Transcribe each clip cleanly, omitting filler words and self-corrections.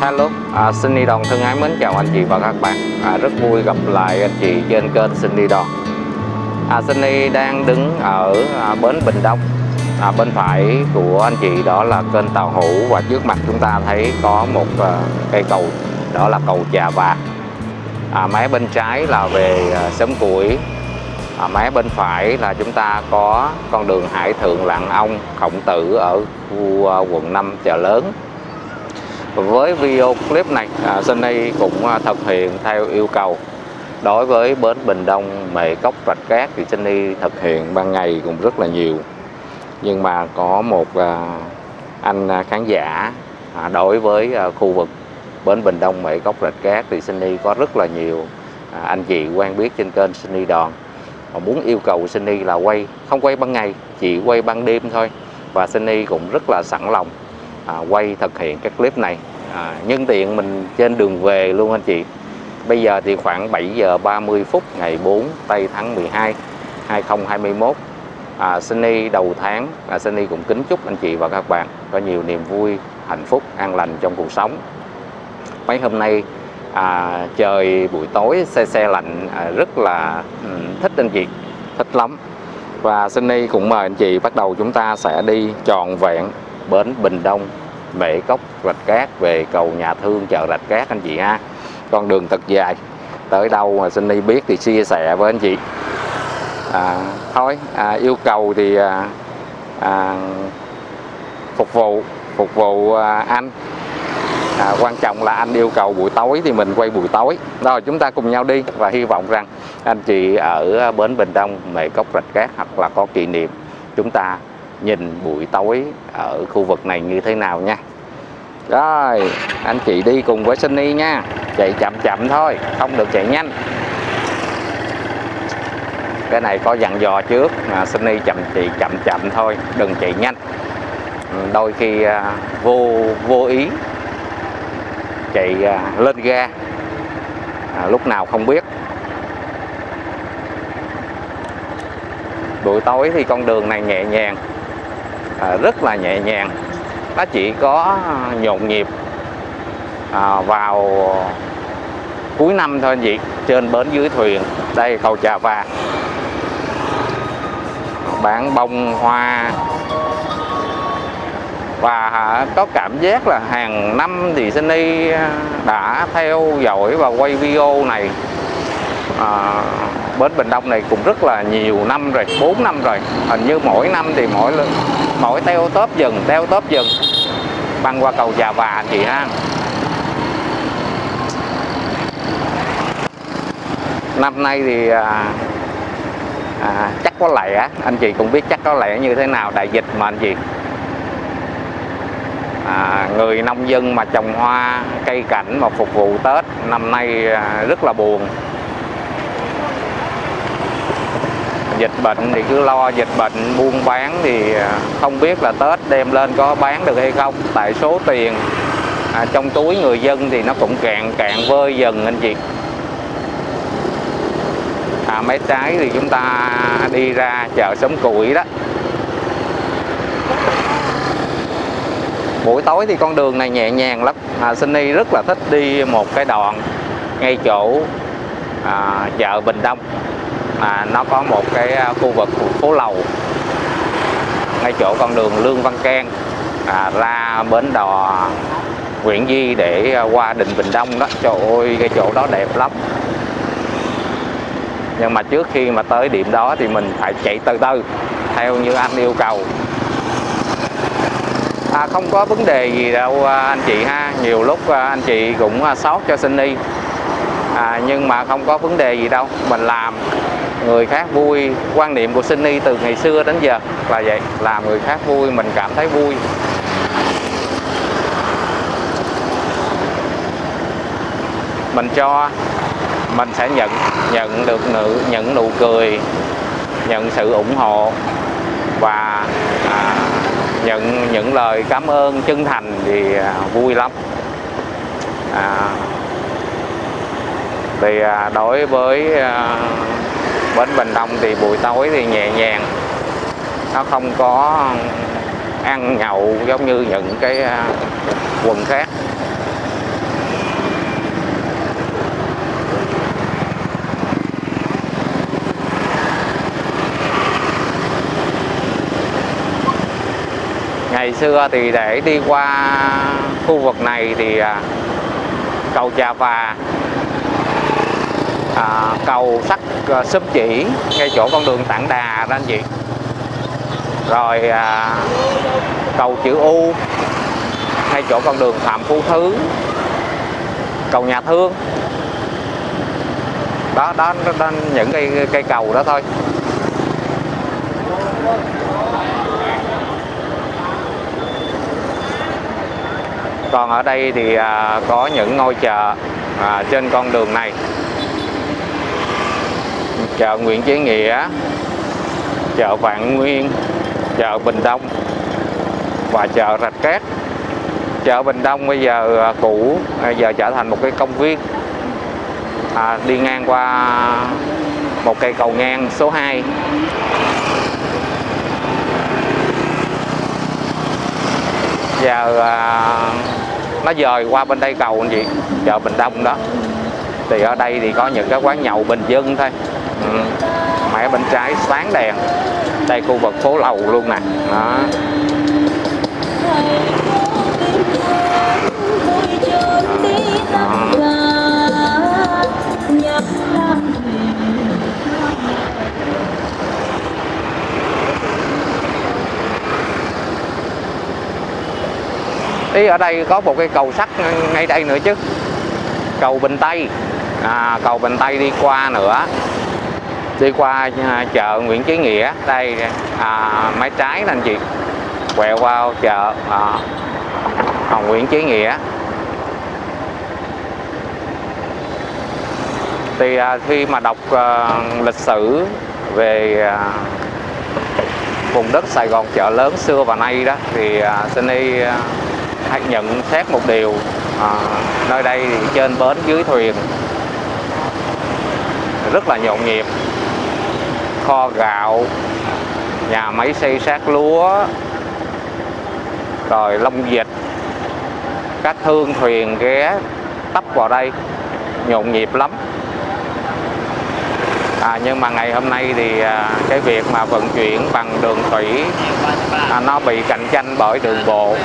Hello, Sunny Đòn thân ái mến chào anh chị và các bạn. Rất vui gặp lại anh chị trên kênh Sunny Đòn. Sunny đang đứng ở bến Bình Đông. Bên phải của anh chị đó là kênh Tàu Hủ, và trước mặt chúng ta thấy có một cây cầu, đó là cầu Chà Và. Mé bên trái là về xóm Củi. Mé bên phải là chúng ta có con đường Hải Thượng Lạng Ông Khổng Tử ở khu quận 5 Chợ Lớn. Với video clip này, Sunny cũng thực hiện theo yêu cầu. Đối với bến Bình Đông, Mệ Cốc, Rạch Cát thì Sunny thực hiện ban ngày cũng rất là nhiều. Nhưng mà có một anh khán giả đối với khu vực bến Bình Đông, Mệ Cốc, Rạch Cát thì Sunny có rất là nhiều anh chị quen biết trên kênh Sunny Đòn. Họ muốn yêu cầu Sunny là không quay ban ngày, chỉ quay ban đêm thôi. Và Sunny cũng rất là sẵn lòng quay thực hiện cái clip này. Nhân tiện mình trên đường về luôn anh chị. Bây giờ thì khoảng 7 giờ 30 phút ngày 4 tây tháng 12 2021. Sunny đầu tháng, Sunny cũng kính chúc anh chị và các bạn có nhiều niềm vui, hạnh phúc, an lành trong cuộc sống. Mấy hôm nay trời buổi tối se lạnh, rất là thích anh chị, thích lắm. Và Sunny cũng mời anh chị bắt đầu chúng ta sẽ đi trọn vẹn bến Bình Đông, Mệ Cốc, Rạch Cát về cầu Nhà Thương, chợ Rạch Cát anh chị ha. Con đường thật dài, tới đâu mà Sunny biết thì chia sẻ với anh chị. Yêu cầu thì phục vụ anh. Quan trọng là anh yêu cầu buổi tối thì mình quay buổi tối. Rồi chúng ta cùng nhau đi, và hy vọng rằng anh chị ở bến Bình Đông, Mệ Cốc, Rạch Cát hoặc là có kỷ niệm, chúng ta nhìn buổi tối ở khu vực này như thế nào nha. Rồi anh chị đi cùng với Sunny nha, chạy chậm chậm thôi, không được chạy nhanh. Cái này có dặn dò trước, Sunny chị chậm chậm thôi, đừng chạy nhanh. Đôi khi vô ý chạy lên ga lúc nào không biết. Buổi tối thì con đường này nhẹ nhàng, rất là nhẹ nhàng. Nó chỉ có nhộn nhịp vào cuối năm thôi anh chị, trên bến dưới thuyền. Đây cầu Chà Và, bán bông hoa. Và có cảm giác là hàng năm thì Sunny đã theo dõi và quay video này. Bến Bình Đông này cũng rất là nhiều năm rồi, 4 năm rồi. Hình như mỗi năm thì mỗi teo tóp dần băng qua cầu Chà Và anh chị ha. Năm nay thì chắc có lẽ, anh chị cũng biết chắc có lẽ như thế nào, đại dịch mà anh chị. Người nông dân mà trồng hoa, cây cảnh mà phục vụ Tết năm nay rất là buồn. Dịch bệnh thì cứ lo dịch bệnh, buôn bán thì không biết là Tết đem lên có bán được hay không. Tại số tiền trong túi người dân thì nó cũng cạn vơi dần anh chị. Mé trái thì chúng ta đi ra chợ xóm Củi đó. Buổi tối thì con đường này nhẹ nhàng lắm. Sunny rất là thích đi một cái đoạn ngay chỗ chợ Bình Đông. Nó có một cái khu vực phố Lầu ngay chỗ con đường Lương Văn Can ra bến đò Nguyễn Di để qua đình Bình Đông đó. Trời ơi, cái chỗ đó đẹp lắm. Nhưng mà trước khi mà tới điểm đó thì mình phải chạy từ từ theo như anh yêu cầu. Không có vấn đề gì đâu anh chị ha. Nhiều lúc anh chị cũng sót cho Sunny, nhưng mà không có vấn đề gì đâu. Mình làm người khác vui. Quan niệm của Sunny từ ngày xưa đến giờ là vậy, làm người khác vui mình cảm thấy vui. Mình cho, mình sẽ nhận được nhận nụ cười, nhận sự ủng hộ và nhận những lời cảm ơn chân thành thì vui lắm. Thì đối với bến Bình Đông thì buổi tối thì nhẹ nhàng, nó không có ăn nhậu giống như những cái quần khác. Ngày xưa thì để đi qua khu vực này thì cầu Chà Phà, cầu sắt Xóm Chỉ ngay chỗ con đường Tảng Đà đó anh chị, rồi cầu chữ U ngay chỗ con đường Phạm Phú Thứ, cầu Nhà Thương đó, những cây cầu đó thôi. Còn ở đây thì có những ngôi chợ trên con đường này: chợ Nguyễn Chí Nghĩa, chợ Vạn Nguyên, chợ Bình Đông và chợ Rạch Cát. Chợ Bình Đông bây giờ cũ, bây giờ trở thành một cái công viên, đi ngang qua một cây cầu ngang số 2. Giờ nó dời qua bên đây cầu anh chị, chợ Bình Đông đó. Thì ở đây thì có những cái quán nhậu bình dân thôi. Mẹ bên trái sáng đèn, đây khu vực phố Lầu luôn nè đó. Ý ở đây có một cái cầu sắt ngay đây nữa chứ, cầu Bình Tây. Cầu Bình Tây đi qua nữa, đi qua chợ Nguyễn Chí Nghĩa đây, mái trái nè anh chị, quẹo vào chợ Nguyễn Chí Nghĩa. Thì khi mà đọc lịch sử về vùng đất Sài Gòn chợ lớn xưa và nay đó, thì Sunny hãy nhận xét một điều: nơi đây thì trên bến dưới thuyền, rất là nhộn nhịp. Kho gạo, nhà máy xây sát lúa, rồi Long Dịch, các thương thuyền ghé tấp vào đây, nhộn nhịp lắm. Nhưng mà ngày hôm nay thì cái việc mà vận chuyển bằng đường thủy nó bị cạnh tranh bởi đường bộ.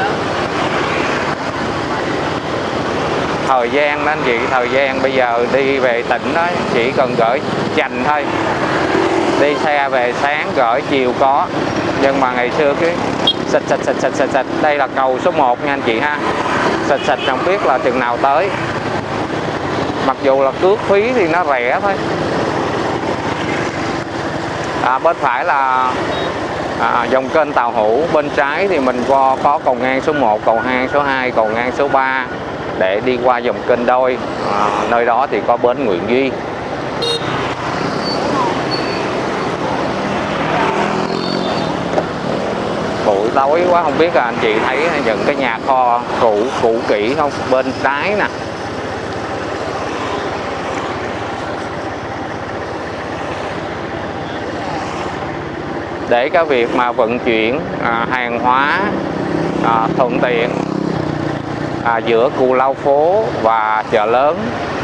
Thời gian đó anh chị, thời gian bây giờ đi về tỉnh đó chỉ cần gửi chành thôi, đi xe về sáng gửi chiều có. Nhưng mà ngày xưa cái xịt, đây là cầu số 1 nha anh chị ha, xịt không biết là chừng nào tới. Mặc dù là cước phí thì nó rẻ thôi. Bên phải là dòng kênh Tàu Hữu, bên trái thì mình có cầu ngang số 1, cầu ngang số 2, cầu ngang số 3 để đi qua dòng kênh đôi. Nơi đó thì có bến Nguyễn Duy. Buổi tối quá không biết là anh chị thấy những cái nhà kho cũ kỹ không, bên trái nè. Để cái việc mà vận chuyển hàng hóa thuận tiện giữa Cù Lao Phố và chợ lớn,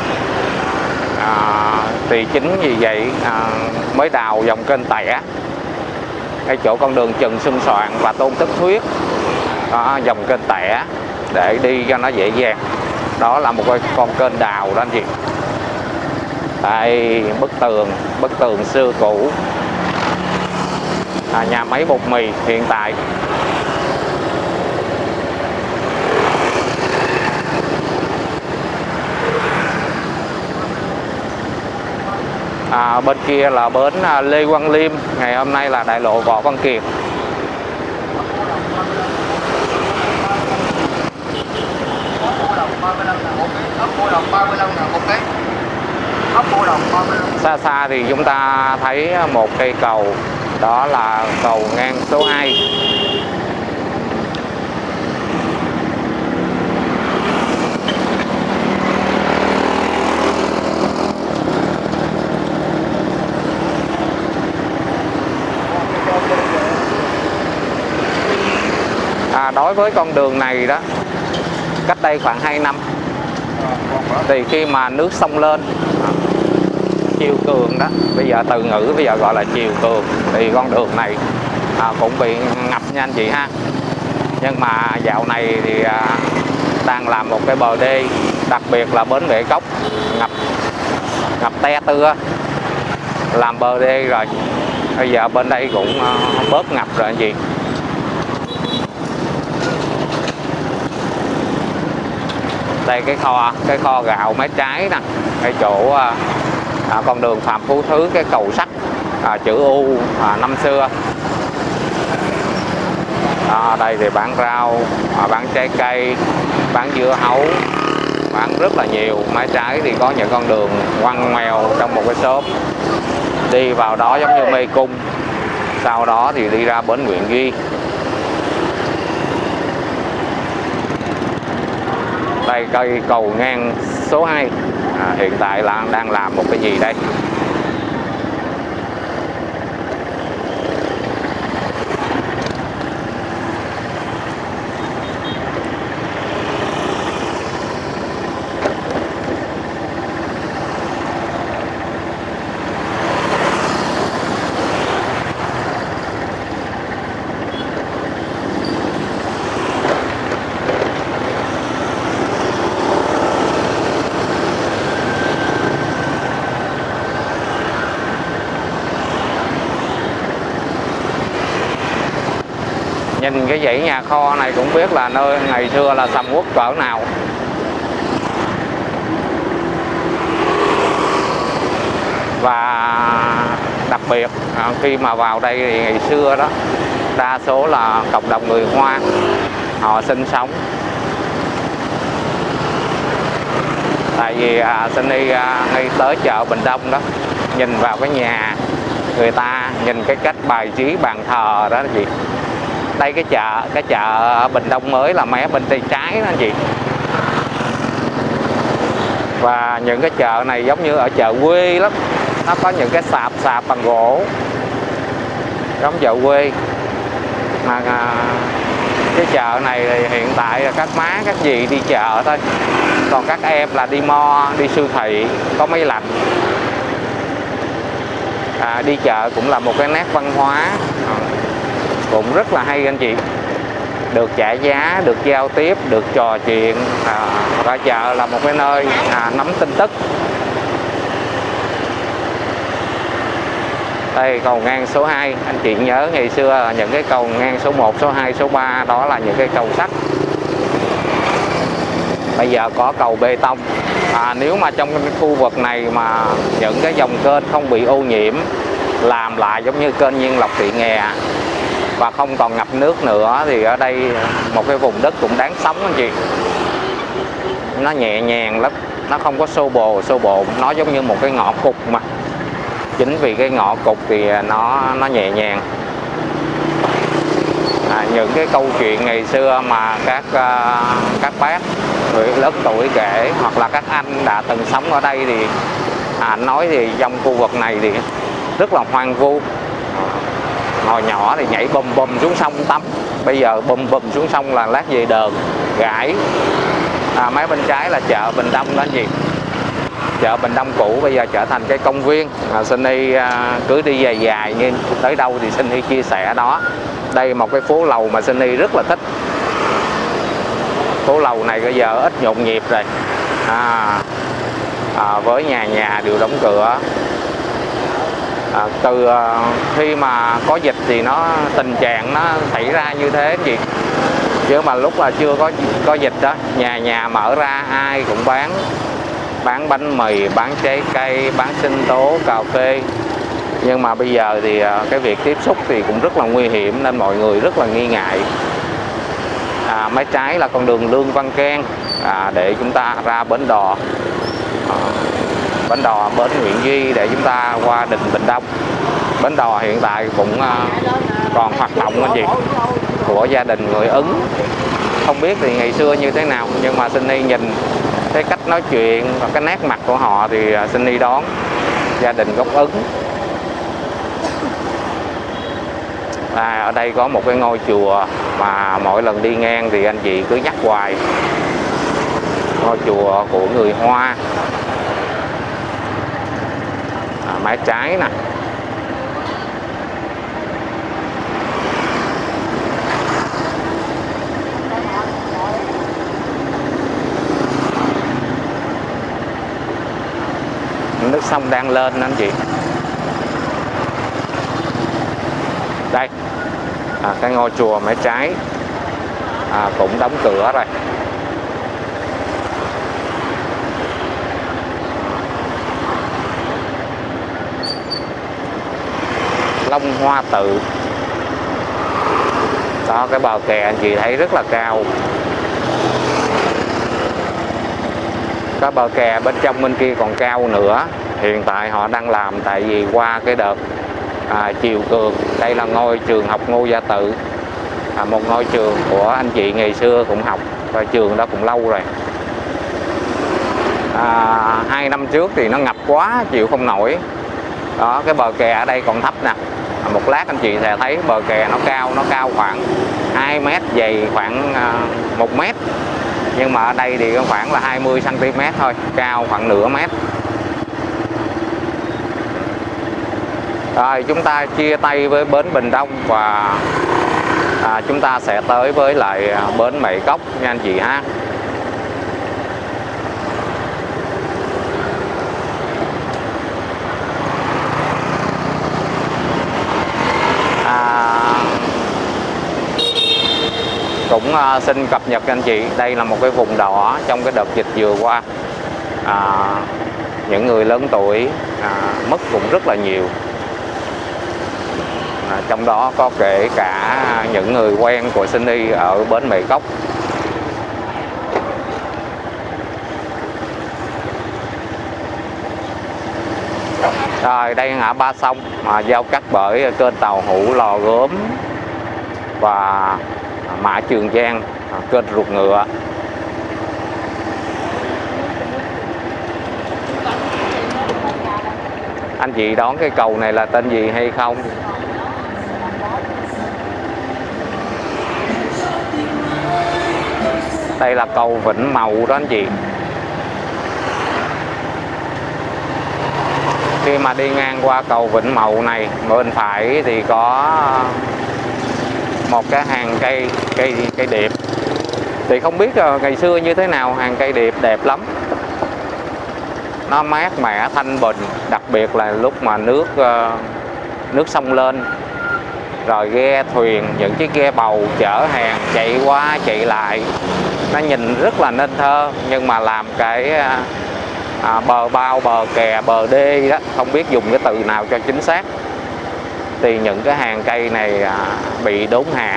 thì chính vì vậy mới đào dòng kênh Tẻ ngay chỗ con đường Trần Xuân Soạn và Tôn Thất Thuyết, dòng kênh Tẻ để đi cho nó dễ dàng. Đó là một con kênh đào đó anh chị. Đây bức tường xưa cũ, nhà máy bột mì hiện tại. Bên kia là bến Lê Quang Liêm, ngày hôm nay là đại lộ Võ Văn Kiệt. Xa xa thì chúng ta thấy một cây cầu, đó là cầu ngang số 2. Đối với con đường này đó, cách đây khoảng 2 năm thì khi mà nước sông lên, chiều cường đó, bây giờ từ ngữ bây giờ gọi là chiều cường, thì con đường này cũng bị ngập nha anh chị ha. Nhưng mà dạo này thì đang làm một cái bờ đê, đặc biệt là bến Bệ Cốc ngập te tưa, làm bờ đê rồi. Bây giờ bên đây cũng bớt ngập rồi anh chị. Đây cái kho gạo Mé Trái nè, cái chỗ con đường Phạm Phú Thứ, cái cầu sắt chữ U năm xưa. Đây thì bán rau, bán trái cây, bán dưa hấu, bán rất là nhiều. Mé Trái thì có những con đường ngoằn ngoèo trong một cái xóm, đi vào đó giống như mê cung, sau đó thì đi ra bến Nguyễn Duy. Đây cây cầu ngang số 2, hiện tại là đang làm một cái gì đây? Nhìn cái dãy nhà kho này cũng biết là nơi ngày xưa là sầm uất cỡ nào. Và đặc biệt khi mà vào đây thì ngày xưa đó, đa số là cộng đồng người Hoa họ sinh sống. Tại vì Sunny ngay tới chợ Bình Đông đó, nhìn vào cái nhà người ta, nhìn cái cách bài trí bàn thờ đó chị. Đây cái chợ Bình Đông mới là mé bên tay trái đó anh chị. Và những cái chợ này giống như ở chợ quê lắm, nó có những cái sạp bằng gỗ giống chợ quê. Mà cái chợ này thì hiện tại là các má các dì đi chợ thôi, còn các em là đi mo, đi siêu thị có máy lạnh. Đi chợ cũng là một cái nét văn hóa cũng rất là hay anh chị. Được trả giá, được giao tiếp, được trò chuyện. Ra chợ là một cái nơi nắm tin tức. Đây cầu ngang số 2, anh chị nhớ ngày xưa những cái cầu ngang số 1, số 2, số 3 đó là những cái cầu sắt. Bây giờ có cầu bê tông. Nếu mà trong cái khu vực này mà những cái dòng kênh không bị ô nhiễm, làm lại giống như kênh Nhiên Lộc Thị Nghè và không còn ngập nước nữa, thì ở đây một cái vùng đất cũng đáng sống anh chị. Nó nhẹ nhàng lắm, nó không có xô bồ, nó giống như một cái ngõ cụt mà. Chính vì cái ngõ cụt thì nó nhẹ nhàng. Những cái câu chuyện ngày xưa mà các bác người lớn tuổi kể, hoặc là các anh đã từng sống ở đây thì anh nói thì trong khu vực này thì rất là hoang vu. Hồi nhỏ thì nhảy bùm xuống sông tắm, bây giờ bùm xuống sông là lát về đờn gãi. Mấy bên trái là chợ Bình Đông đó anh chị. Chợ Bình Đông cũ bây giờ trở thành cái công viên. Sunny cứ đi dài nhưng tới đâu thì Sunny chia sẻ đó. Đây một cái phố lầu mà Sunny rất là thích. Phố lầu này bây giờ ít nhộn nhịp rồi, với nhà đều đóng cửa. Từ khi mà có dịch thì tình trạng nó xảy ra như thế chị. Chứ mà lúc là chưa có dịch đó, nhà mở ra ai cũng bán bánh mì, bán trái cây, bán sinh tố, cà phê. Nhưng mà bây giờ thì cái việc tiếp xúc thì cũng rất là nguy hiểm nên mọi người rất là nghi ngại. Mé trái là con đường Lương Văn Can để chúng ta ra bến đò. Bến đò bến Nguyễn Duy để chúng ta qua Định Bình Đông. Bến đò hiện tại cũng còn hoạt động anh chị, của gia đình người Ứng. Không biết thì ngày xưa như thế nào, nhưng mà Sunny nhìn cái cách nói chuyện và cái nét mặt của họ thì Sunny đoán gia đình gốc Ứng. Ở đây có một cái ngôi chùa mà mỗi lần đi ngang thì anh chị cứ nhắc hoài. Ngôi chùa của người Hoa. Mé trái nè. nước sông đang lên anh chị. Đây cái ngôi chùa mé trái cũng đóng cửa rồi. Long Hoa Tự. Đó, cái bờ kè anh chị thấy rất là cao. Cái bờ kè bên trong bên kia còn cao nữa. Hiện tại họ đang làm tại vì qua cái đợt chiều cường. Đây là ngôi trường học Ngô Gia Tự, một ngôi trường của anh chị ngày xưa cũng học, và trường đó cũng lâu rồi. 2 năm trước thì nó ngập quá chịu không nổi. Đó, cái bờ kè ở đây còn thấp nè. Một lát anh chị sẽ thấy bờ kè nó cao khoảng 2 mét, dày khoảng 1 mét. Nhưng mà ở đây thì khoảng là 20 cm thôi, cao khoảng nửa mét. Rồi chúng ta chia tay với bến Bình Đông và chúng ta sẽ tới với lại bến Mệ Cốc nha anh chị ha. Cũng xin cập nhật anh chị, đây là một cái vùng đỏ trong cái đợt dịch vừa qua. Những người lớn tuổi mất cũng rất là nhiều. Trong đó có kể cả những người quen của Sunny ở bến Mệ Cốc. Rồi đây ngã Ba Sông giao cắt bởi kênh tàu hủ Lò Gốm và Mã Trường Giang, kênh Ruột Ngựa. Anh chị đoán cái cầu này là tên gì hay không? Đây là cầu Vĩnh Mậu đó anh chị. Khi mà đi ngang qua cầu Vĩnh Mậu này, bên phải thì có một cái hàng cây điệp. Thì không biết ngày xưa như thế nào, hàng cây điệp đẹp lắm. Nó mát mẻ thanh bình, đặc biệt là lúc mà nước sông lên. Rồi ghe thuyền, những chiếc ghe bầu chở hàng chạy qua chạy lại, nó nhìn rất là nên thơ. Nhưng mà làm cái bờ bao, bờ kè, bờ đê đó, không biết dùng cái từ nào cho chính xác, thì những cái hàng cây này bị đốn hạ.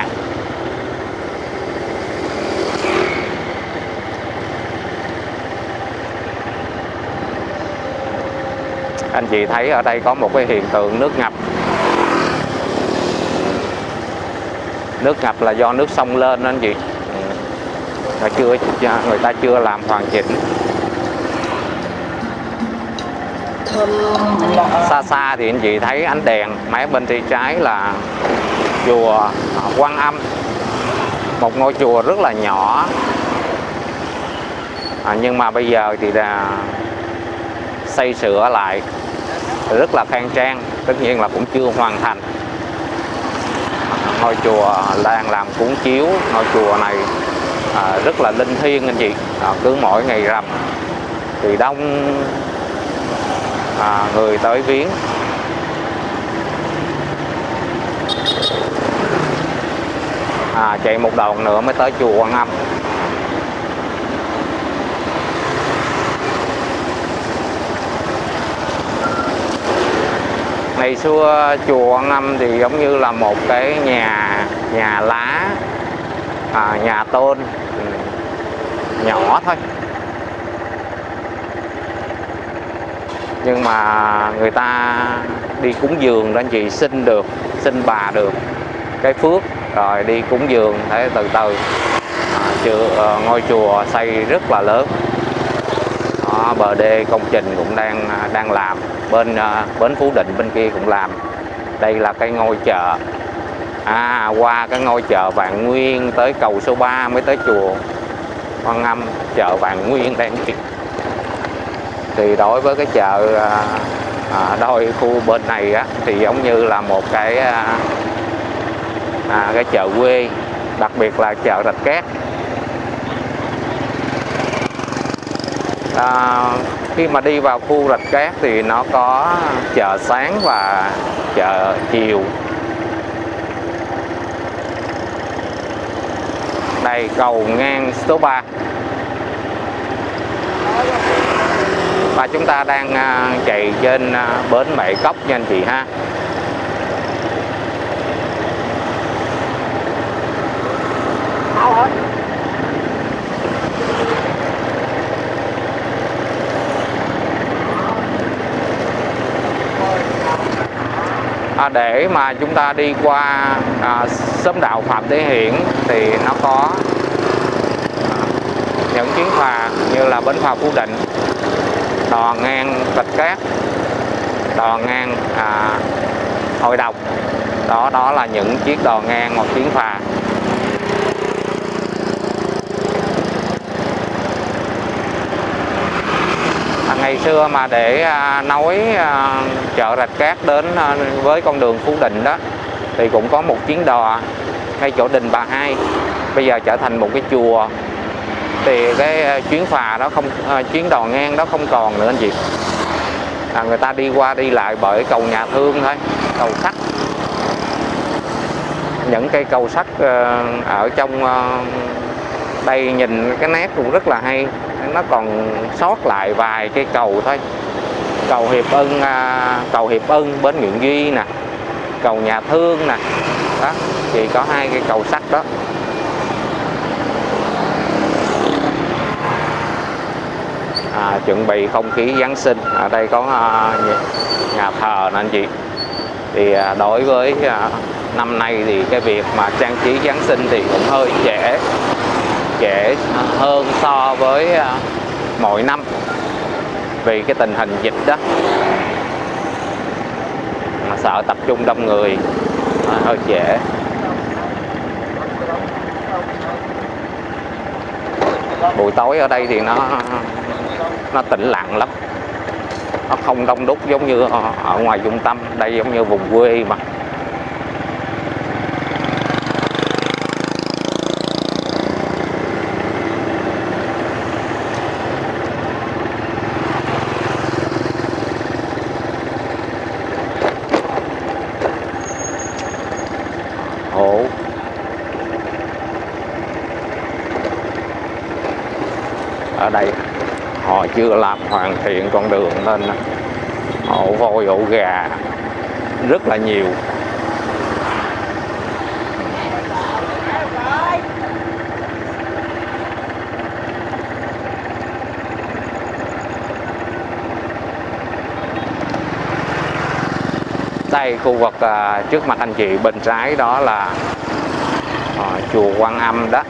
Anh chị thấy ở đây có một cái hiện tượng nước ngập. Nước ngập là do nước sông lên đó anh chị. Người ta chưa làm hoàn chỉnh. Xa xa thì anh chị thấy ánh đèn, mé bên tay trái là chùa Quan Âm, một ngôi chùa rất là nhỏ, nhưng mà bây giờ thì đã xây sửa lại rất là khang trang. Tất nhiên là cũng chưa hoàn thành. Ngôi chùa đang làm cúng chiếu. Ngôi chùa này rất là linh thiêng anh chị. Cứ mỗi ngày rằm thì đông người tới viếng. Chạy một đoạn nữa mới tới chùa Quan Âm. Ngày xưa chùa Quan Âm thì giống như là một cái nhà lá, nhà tôn nhỏ thôi. Nhưng mà người ta đi cúng dường đó anh chị, xin bà được cái phước rồi đi cúng dường. Thế từ từ ngôi chùa xây rất là lớn. Đó, bờ đê công trình cũng đang làm. Bến Phú Định bên kia cũng làm. Đây là cái ngôi chợ. Qua cái ngôi chợ Vạn Nguyên tới cầu số 3 mới tới chùa Quan Âm. Chợ Vạn Nguyên đây anh chị. Thì đối với cái chợ đôi khu bên này á, thì giống như là một cái chợ quê, đặc biệt là chợ Rạch Cát. Khi mà đi vào khu Rạch Cát thì nó có chợ sáng và chợ chiều. Đây cầu ngang số 3. Và chúng ta đang chạy trên bến Mẹ Cốc nha anh chị ha. Để mà chúng ta đi qua xóm đạo Phạm Thế Hiển thì nó có những chuyến phà như là bến phà Phú Định, đò ngang Rạch Cát, đò ngang Hội Đồng. Đó là những chiếc đò ngang hoặc chuyến phà. Ngày xưa mà để nối chợ Rạch Cát đến với con đường Phú Định đó thì cũng có một chuyến đò ngay chỗ đình Bà Hai, bây giờ trở thành một cái chùa. Thì cái chuyến phà đó không, chuyến đò ngang đó không còn nữa anh chị. Người ta đi qua đi lại bởi cầu Nhà Thương thôi, cầu sắt. Những cây cầu sắt ở trong đây nhìn cái nét cũng rất là hay. Nó còn sót lại vài cây cầu thôi. Cầu Hiệp Ân bến Nguyễn Duy nè, cầu Nhà Thương nè. Đó, chỉ có 2 cây cầu sắt đó. Chuẩn bị không khí Giáng sinh. Ở đây có nhà thờ nè anh chị. Thì đối với năm nay thì cái việc mà trang trí Giáng sinh thì cũng hơi trễ hơn so với mọi năm vì cái tình hình dịch đó, mà sợ tập trung đông người, hơi trễ. Buổi tối ở đây thì nó tĩnh lặng lắm, nó không đông đúc giống như ở ngoài trung tâm. Đây giống như vùng quê mà. Ở đây họ chưa làm hoàn thiện con đường nên ổ voi ổ gà rất là nhiều. Đây khu vực trước mặt anh chị bên trái đó là chùa Quan Âm đó.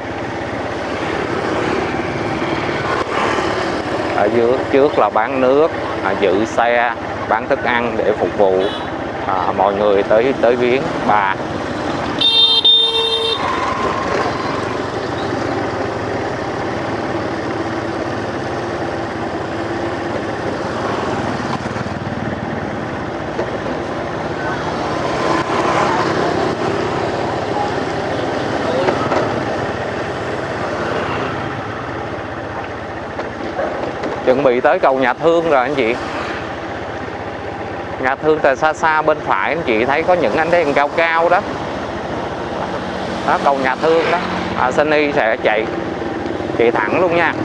Ở dưới trước là bán nước, giữ xe, bán thức ăn để phục vụ mọi người tới viếng bà. Chuẩn bị tới cầu Nhà Thương rồi anh chị. Nhà Thương từ xa xa bên phải anh chị thấy có những ánh đèn cao cao đó. Đó cầu Nhà Thương đó. Sunny sẽ chạy thẳng luôn nha.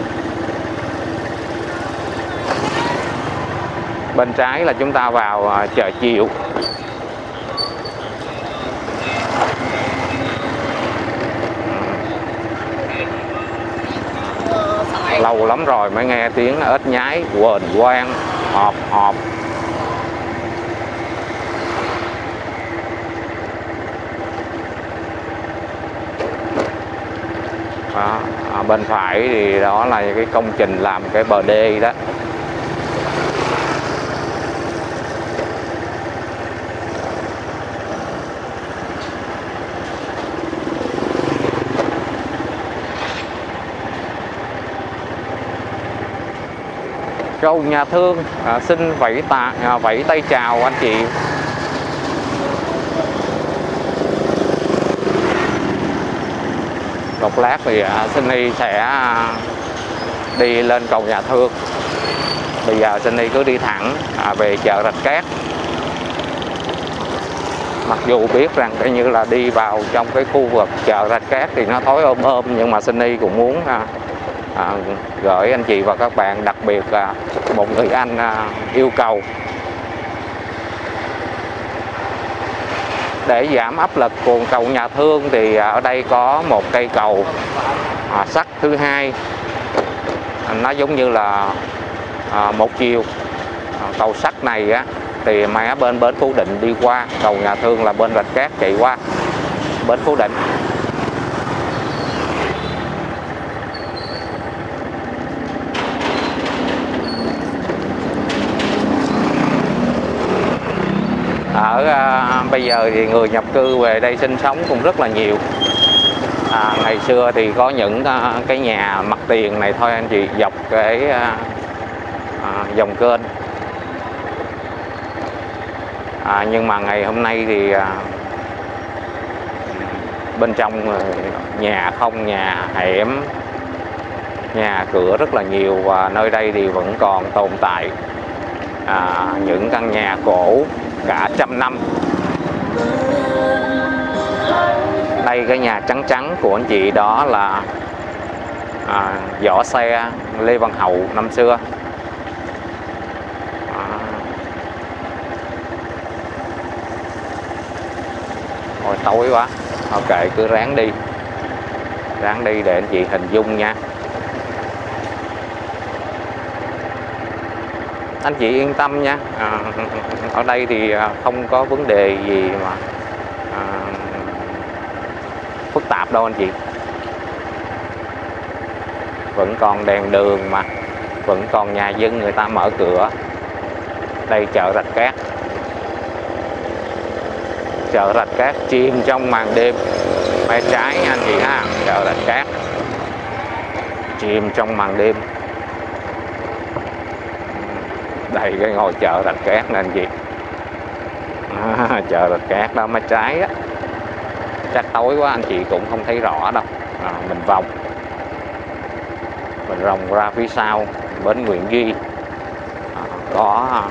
Bên trái là chúng ta vào chợ chiều. Lâu lắm rồi mới nghe tiếng ếch nhái quền quang họp. Đó, bên phải thì đó là cái công trình làm cái bờ đê đó. Cầu Nhà Thương xin vẫy tay chào anh chị. Một lát thì Sunny sẽ đi lên cầu Nhà Thương. Bây giờ Sunny cứ đi thẳng về chợ Rạch Cát. Mặc dù biết rằng coi như là đi vào trong cái khu vực chợ Rạch Cát thì nó thối ôm nhưng mà Sunny cũng muốn gửi anh chị và các bạn, đặc biệt là một người anh yêu cầu để giảm áp lực của cầu Nhà Thương thì ở đây có một cây cầu sắt thứ hai, nó giống như là một chiều. Cầu sắt này á thì mé bên bến Phú Định đi qua, cầu Nhà Thương là bên Rạch Cát chạy qua bến Phú Định. Bây giờ thì người nhập cư về đây sinh sống cũng rất là nhiều. Ngày xưa thì có những cái nhà mặt tiền này thôi anh chị, dọc cái dòng kênh. Nhưng mà ngày hôm nay thì bên trong nhà không, nhà hẻm, nhà cửa rất là nhiều, và nơi đây thì vẫn còn tồn tại những căn nhà cổ cả trăm năm. Đây cái nhà trắng trắng của anh chị đó là vỏ xe Lê Văn Hậu năm xưa. Ôi tối quá, ok cứ ráng đi để anh chị hình dung nha. Anh chị yên tâm nha, ở đây thì không có vấn đề gì mà phức tạp đâu anh chị. Vẫn còn đèn đường mà, vẫn còn nhà dân người ta mở cửa. Đây chợ Rạch Cát. Chợ Rạch Cát chìm trong màn đêm. Mé trái nha anh chị ha, chợ Rạch Cát chìm trong màn đêm. Đây cái ngôi chợ Rạch Cát nè anh chị. Chợ Rạch Cát đó, mé trái á. Chắc tối quá anh chị cũng không thấy rõ đâu. Mình vòng ra phía sau bến Nguyễn Duy có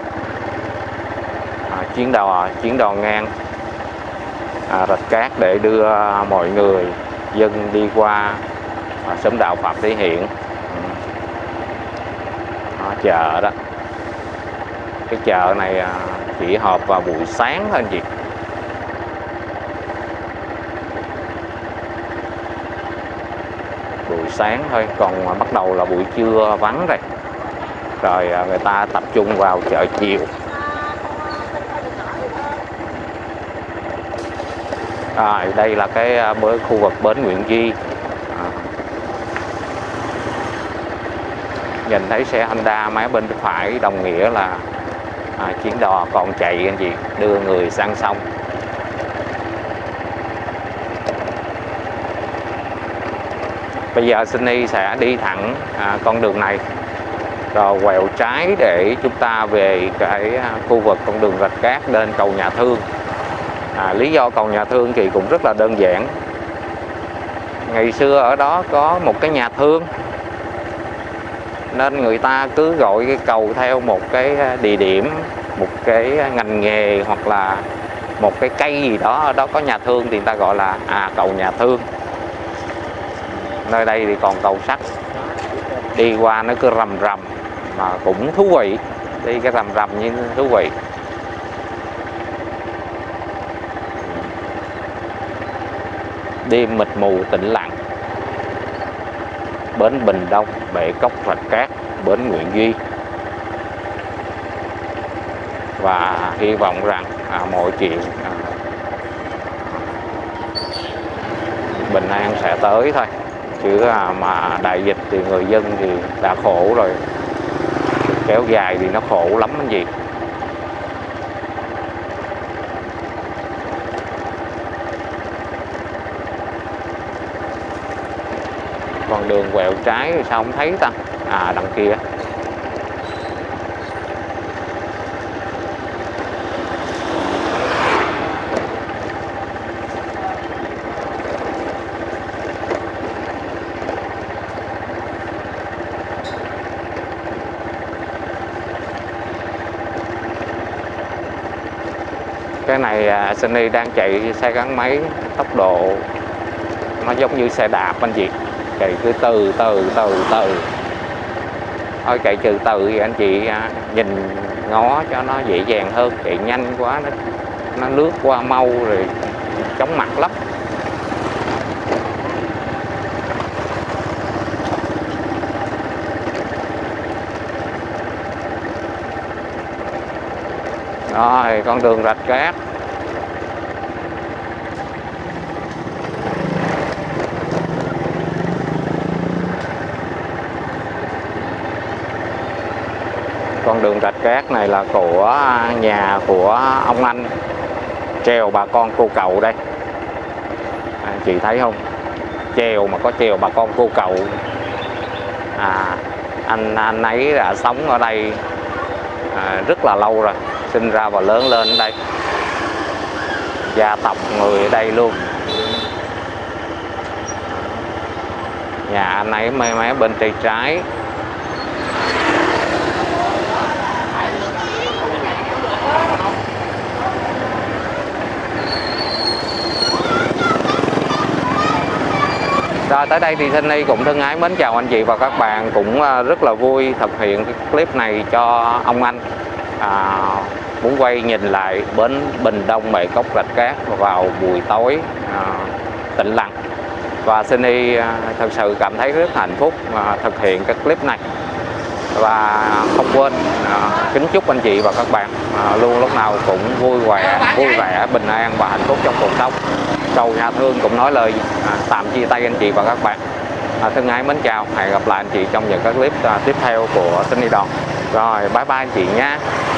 chuyến đò ngang Rạch Cát để đưa mọi người dân đi qua xóm đạo Phạm Thế Hiển. Chợ đó, cái chợ này chỉ họp vào buổi sáng thôi anh chị. Buổi sáng thôi, còn bắt đầu là buổi trưa vắng rồi. Rồi người ta tập trung vào chợ chiều. Đây là cái khu vực bến Nguyễn Duy. Nhìn thấy xe Honda mé bên phải đồng nghĩa là chuyến đò còn chạy anh chị, đưa người sang sông. Bây giờ Sunny sẽ đi thẳng con đường này rồi quẹo trái để chúng ta về cái khu vực con đường Rạch Cát lên cầu Nhà Thương. Lý do cầu Nhà Thương thì cũng rất là đơn giản. Ngày xưa ở đó có một cái nhà thương, nên người ta cứ gọi cái cầu theo một cái địa điểm, một cái ngành nghề hoặc là một cái cây gì đó. Ở đó có nhà thương thì người ta gọi là cầu Nhà Thương. Nơi đây thì còn cầu sắt, đi qua nó cứ rầm rầm mà cũng thú vị. Đi cái rầm rầm như thú vị. Đêm mịt mù tĩnh lặng. Bến Bình Đông, bệ cốc Rạch Cát, bến Nguyễn Duy. Và hy vọng rằng mọi chuyện bình an sẽ tới thôi. Chứ mà đại dịch thì người dân thì đã khổ rồi, kéo dài thì nó khổ lắm anh chị. Còn đường quẹo trái thì sao không thấy ta? Đằng kia. Cái này Sunny đang chạy xe gắn máy, tốc độ nó giống như xe đạp anh chị, chạy cứ từ từ. Thôi chạy từ từ thì anh chị nhìn ngó cho nó dễ dàng hơn, chạy nhanh quá nó lướt qua mau rồi chóng mặt lắm. Rồi con đường Rạch Cát. Con đường Rạch Cát này là của nhà của ông anh chèo bà con cô cậu đây. Chị thấy không? Chèo mà có chèo bà con cô cậu. Anh ấy đã sống ở đây rất là lâu rồi, sinh ra và lớn lên ở đây, gia tộc người ở đây luôn. Nhà anh ấy mé bên tay trái. Rồi tới đây thì Sunny cũng thân ái mến chào anh chị và các bạn, cũng rất là vui thực hiện cái clip này cho ông anh muốn quay nhìn lại bến Bình Đông Bệ Cốc Rạch Cát vào buổi tối tĩnh lặng. Và Sunny thật sự cảm thấy rất hạnh phúc thực hiện cái clip này, và không quên kính chúc anh chị và các bạn luôn lúc nào cũng vui vẻ, bình an và hạnh phúc trong cuộc sống. Cầu Nhà Thương cũng nói lời tạm chia tay anh chị và các bạn. Thân ái mến chào, hẹn gặp lại anh chị trong những các clip tiếp theo của Sunny Đòn. Rồi bye bye anh chị nha.